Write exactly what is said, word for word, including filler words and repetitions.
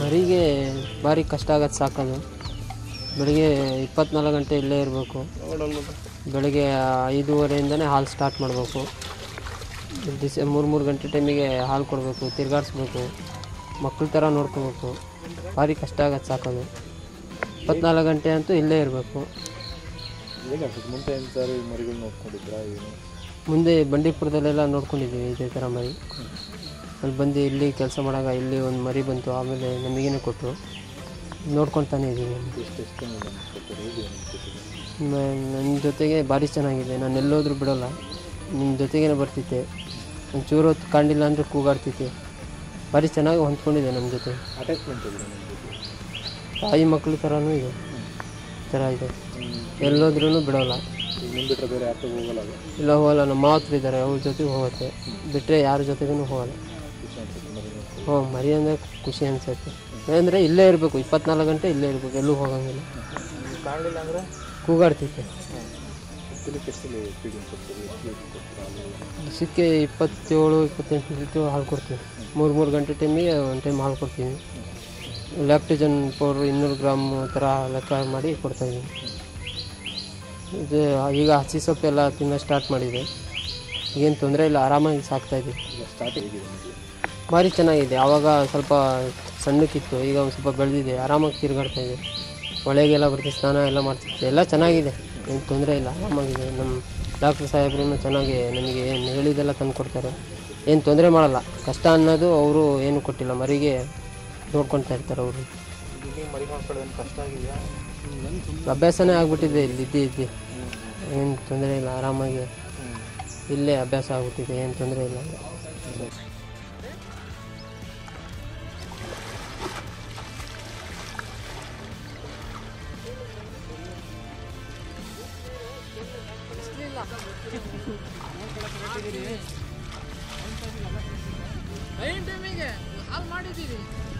ಮರಿಗೆ ಭಾರಿ ಕಷ್ಟ ಆಗತ್ತೆ ಸಾಕೋದು. ಬೆಳಿಗ್ಗೆ ಇಪ್ಪತ್ನಾಲ್ಕು ಗಂಟೆ ಇಲ್ಲೇ ಇರಬೇಕು. ಬೆಳಿಗ್ಗೆ ಐದೂವರೆಯಿಂದನೇ ಹಾಲು ಸ್ಟಾರ್ಟ್ ಮಾಡಬೇಕು. ದಿವಸ ಮೂರು ಮೂರು ಗಂಟೆ ಟೈಮಿಗೆ ಹಾಲು ಕೊಡಬೇಕು, ತಿರುಗಾಡಿಸ್ಬೇಕು, ಮಕ್ಕಳ ಥರ ನೋಡ್ಕೋಬೇಕು. ಭಾರಿ ಕಷ್ಟ ಆಗತ್ತೆ ಸಾಕೋದು. ಇಪ್ಪತ್ನಾಲ್ಕು ಗಂಟೆ ಅಂತೂ ಇಲ್ಲೇ ಇರಬೇಕು. ಮುಂದೆ ಬಂಡೀಪುರದಲ್ಲೆಲ್ಲ ನೋಡ್ಕೊಂಡಿದ್ದೀವಿ ಇದೇ ಥರ ಮರಿ. ಅಲ್ಲಿ ಬಂದು ಇಲ್ಲಿ ಕೆಲಸ ಮಾಡಾಗ ಇಲ್ಲಿ ಒಂದು ಮರಿ ಬಂತು, ಆಮೇಲೆ ನಮಗೇನೆ ಕೊಟ್ಟರು. ನೋಡ್ಕೊತಾನೆ ಇದ್ದೀವಿ. ನನ್ನ ಜೊತೆಗೆ ಭಾರಿ ಚೆನ್ನಾಗಿದೆ. ನಾನು ಎಲ್ಲೋದ್ರೂ ಬಿಡೋಲ್ಲ, ನಿಮ್ಮ ಜೊತೆಗೇ ಬರ್ತಿದ್ದೆ. ಒಂಚೂರು ಹೊತ್ತು ಕಾಣಲಿಲ್ಲ ಅಂದರೆ ಕೂಗಾಡ್ತಿದ್ದೆ. ಭಾರಿ ಚೆನ್ನಾಗಿ ಹೊಂದ್ಕೊಂಡಿದೆ ನಮ್ಮ ಜೊತೆ. ತಾಯಿ ಮಕ್ಕಳ ಥರನೂ ಇದೆ, ಥರ ಇದೆ. ಎಲ್ಲೋದ್ರೂ ಬಿಡೋಲ್ಲ. ಇಲ್ಲ ಹೋಗಲ್ಲ. ನಮ್ಮ ಮಾತ್ರ ಇದ್ದಾರೆ, ಅವ್ರ ಜೊತೆಗೆ ಹೋಗುತ್ತೆ. ಬಿಟ್ಟರೆ ಯಾರ ಜೊತೆಗೂ ಹೋಗಲ್ಲ. ಹ್ಞೂ, ಮರಿ ಅಂದರೆ ಖುಷಿ ಅನಿಸುತ್ತೆ. ಅಂದರೆ ಇಲ್ಲೇ ಇರಬೇಕು, ಇಪ್ಪತ್ನಾಲ್ಕು ಗಂಟೆ ಇಲ್ಲೇ ಇರಬೇಕು, ಎಲ್ಲೂ ಹೋಗಂಗಿಲ್ಲ. ಕಾಣಲಿಲ್ಲ ಅಂದರೆ ಕೂಗಾಡ್ತಿದ್ದೆ. ದಿವಸಕ್ಕೆ ಇಪ್ಪತ್ತೇಳು ಇಪ್ಪತ್ತೆಂಟು ಲೀಟ್ರ್ ಹಾಲು ಕೊಡ್ತೀವಿ. ಮೂರು ಮೂರು ಗಂಟೆ ಟೈಮಿಗೆ ಒಂದು ಟೈಮ್ ಹಾಲು ಕೊಡ್ತೀವಿ. ಲ್ಯಾಕ್ಟೋಜನ್ ಪೌಡ್ರ್ ಇನ್ನೂರು ಗ್ರಾಮ್ ಥರ ಲೆಕ್ಕ ಮಾಡಿ ಕೊಡ್ತಾಯಿದ್ದೀವಿ. ಇದು ಈಗ ಹಸಿ ಸೊಪ್ಪೆಲ್ಲ ತಿನ್ನೋ ಸ್ಟಾರ್ಟ್ ಮಾಡಿದೆ. ಏನು ತೊಂದರೆ ಇಲ್ಲ, ಆರಾಮಾಗಿ ಸಾಕ್ತಾಯಿದ್ದೀವಿ. ಭಾರಿ ಚೆನ್ನಾಗಿದೆ. ಆವಾಗ ಸ್ವಲ್ಪ ಸಣ್ಣಕ್ಕಿತ್ತು, ಈಗ ಒಂದು ಸ್ವಲ್ಪ ಬೆಳೆದಿದೆ, ಆರಾಮಾಗಿ ತಿರುಗಾಡ್ತಾಯಿದೆ. ಒಳಗೆಲ್ಲ ಬರ್ತೀವಿ, ಸ್ನಾನ ಎಲ್ಲ ಮಾಡ್ತಿದ್ದೆ. ಎಲ್ಲ ಚೆನ್ನಾಗಿದೆ, ಏನು ತೊಂದರೆ ಇಲ್ಲ, ಆರಾಮಾಗಿದೆ. ನಮ್ಮ ಡಾಕ್ಟ್ರ್ ಸಾಹೇಬ್ರೂ ಚೆನ್ನಾಗಿ ನಮಗೆ ಏನು ಹೇಳಿದೆಲ್ಲ ತಂದು ಕೊಡ್ತಾರೆ. ಏನು ತೊಂದರೆ ಮಾಡಲ್ಲ. ಕಷ್ಟ ಅನ್ನೋದು ಅವರು ಏನು ಕೊಟ್ಟಿಲ್ಲ. ಮರಿಗೆ ನೋಡ್ಕೊತಾ ಇರ್ತಾರೆ ಅವರು. ಮರಿ ಮಾಡ್ಕೊಳ್ಳೋದು ಕಷ್ಟ ಆಗಿದೆಯಾ? ಅಭ್ಯಾಸನೇ ಆಗಿಬಿಟ್ಟಿದೆ. ಇಲ್ಲಿ ಇದ್ದು ಇದ್ದು ಏನು ತೊಂದರೆ ಇಲ್ಲ, ಆರಾಮಾಗಿ ಇಲ್ಲೇ ಅಭ್ಯಾಸ ಆಗ್ಬಿಟ್ಟಿದೆ. ಏನು ತೊಂದರೆ ಇಲ್ಲ. ಟೈಮ್ ಟೈಮಿಗೆ ಹಾಲು ಮಾಡಿದ್ದೀವಿ.